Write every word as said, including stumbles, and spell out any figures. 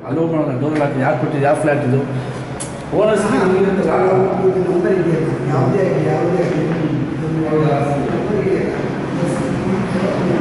hello ಮಾಡೋಣ door ಹಾಕಿ ಯಾರು ಕೊಟ್ಟಿದ್ದು ಯಾವ ಫ್ಲ್ಯಾಟ್ ಇದು ಓನರ್ಸ್ಗೆ ನಂಬರ್ ಇದೆಯಲ್ಲ ಯಾವುದೇ ಆಗಲಿ ಯಾವುದೇ ಆಗಲಿ